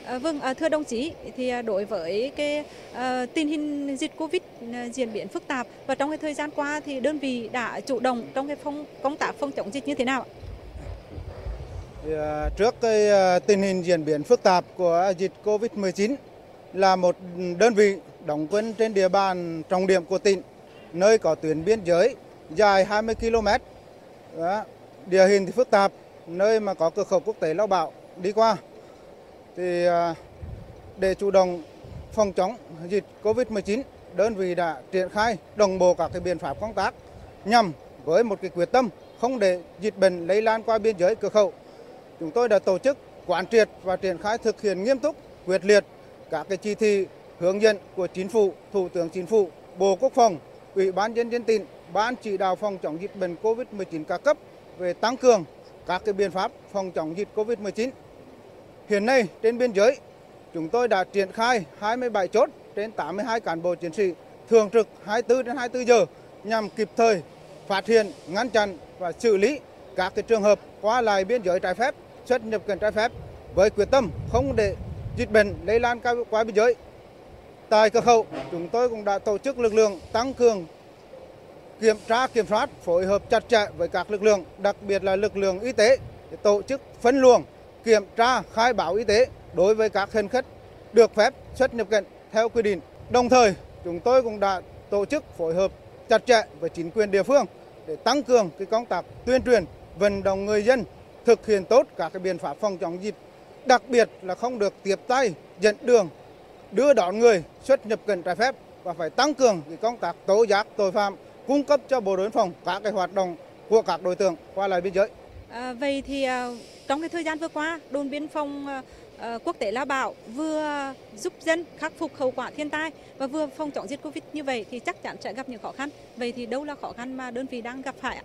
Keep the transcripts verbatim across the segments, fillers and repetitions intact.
À, vâng, à, thưa đồng chí, thì à, đối với cái à, tình hình dịch Covid à, diễn biến phức tạp và trong cái thời gian qua thì đơn vị đã chủ động trong cái phong công tác phòng chống dịch như thế nào ạ? Thì, à, Trước cái à, tình hình diễn biến phức tạp của dịch Covid mười chín, là một đơn vị đóng quân trên địa bàn trọng điểm của tỉnh, nơi có tuyến biên giới dài hai mươi ki lô mét. Đó. Địa hình thì phức tạp, nơi mà có cửa khẩu quốc tế Lao Bảo đi qua. Thì à, để chủ động phòng chống dịch Covid mười chín, đơn vị đã triển khai đồng bộ các cái biện pháp công tác nhằm với một cái quyết tâm không để dịch bệnh lây lan qua biên giới cửa khẩu. Chúng tôi đã tổ chức quán triệt và triển khai thực hiện nghiêm túc, quyết liệt các cái chỉ thị hướng dẫn của Chính phủ, Thủ tướng Chính phủ, Bộ Quốc phòng, Ủy ban nhân dân tỉnh, Ban chỉ đạo phòng chống dịch bệnh Covid mười chín các cấp về tăng cường các cái biện pháp phòng chống dịch Covid mười chín. Hiện nay trên biên giới, chúng tôi đã triển khai hai mươi bảy chốt trên tám mươi hai cán bộ chiến sĩ thường trực hai mươi tư trên hai mươi tư giờ nhằm kịp thời phát hiện, ngăn chặn và xử lý các cái trường hợp qua lại biên giới trái phép, xuất nhập cảnh trái phép, với quyết tâm không để dịch bệnh lây lan qua biên giới. Tại cửa khẩu, chúng tôi cũng đã tổ chức lực lượng tăng cường kiểm tra, kiểm soát, phối hợp chặt chẽ với các lực lượng, đặc biệt là lực lượng y tế, để tổ chức phân luồng, kiểm tra, khai báo y tế đối với các hành khách được phép xuất nhập cảnh theo quy định. Đồng thời, chúng tôi cũng đã tổ chức phối hợp chặt chẽ với chính quyền địa phương để tăng cường cái công tác tuyên truyền, vận động người dân thực hiện tốt các cái biện pháp phòng chống dịch, đặc biệt là không được tiếp tay dẫn đường, đưa đón người xuất nhập cảnh trái phép, và phải tăng cường cái công tác tố giác tội phạm, cung cấp cho bộ đội biên phòng các cái hoạt động của các đối tượng qua lại biên giới. À, vậy thì à, trong cái thời gian vừa qua, đồn biên phòng à, à, quốc tế Lao Bảo vừa giúp dân khắc phục hậu quả thiên tai và vừa phòng chống dịch Covid như vậy thì chắc chắn sẽ gặp những khó khăn. Vậy thì đâu là khó khăn mà đơn vị đang gặp phải ạ?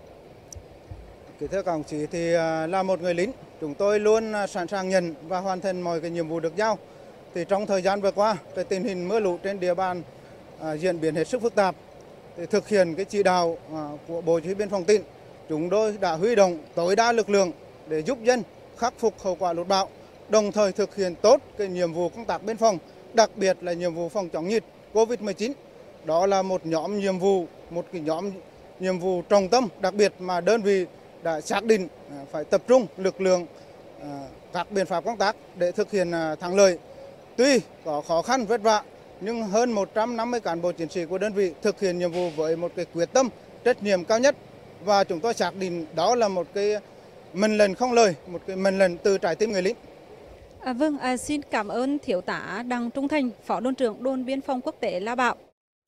Thưa các đồng chí, thì à, là một người lính, chúng tôi luôn à, sẵn sàng nhận và hoàn thành mọi cái nhiệm vụ được giao. Thì trong thời gian vừa qua, cái tình hình mưa lũ trên địa bàn à, diễn biến hết sức phức tạp. Thì thực hiện cái chỉ đạo à, của Bộ Chỉ huy Biên phòng tỉnh, chúng tôi đã huy động tối đa lực lượng để giúp dân khắc phục hậu quả lụt bão, đồng thời thực hiện tốt cái nhiệm vụ công tác biên phòng, đặc biệt là nhiệm vụ phòng chống dịch Covid mười chín. Đó là một nhóm nhiệm vụ, một cái nhóm nhiệm vụ trọng tâm đặc biệt mà đơn vị đã xác định phải tập trung lực lượng, các biện pháp công tác để thực hiện thắng lợi. Tuy có khó khăn vất vả, nhưng hơn một trăm năm mươi cán bộ chiến sĩ của đơn vị thực hiện nhiệm vụ với một cái quyết tâm, trách nhiệm cao nhất, và chúng tôi xác định đó là một cái mệnh lệnh không lời, một cái mệnh lệnh từ trái tim người lính. À, vâng, à, xin cảm ơn Thiếu tá Đặng Trung Thành, Phó đồn trưởng đồn biên phòng quốc tế Lao Bảo.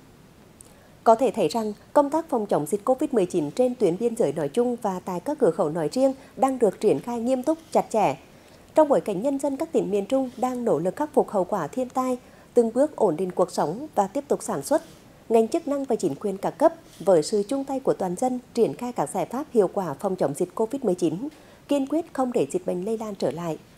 Có thể thấy rằng, công tác phòng chống dịch Covid mười chín trên tuyến biên giới nói chung và tại các cửa khẩu nói riêng đang được triển khai nghiêm túc, chặt chẽ. Trong bối cảnh nhân dân các tỉnh miền Trung đang nỗ lực khắc phục hậu quả thiên tai, từng bước ổn định cuộc sống và tiếp tục sản xuất, ngành chức năng và chính quyền các cấp với sự chung tay của toàn dân triển khai các giải pháp hiệu quả phòng chống dịch Covid mười chín, kiên quyết không để dịch bệnh lây lan trở lại.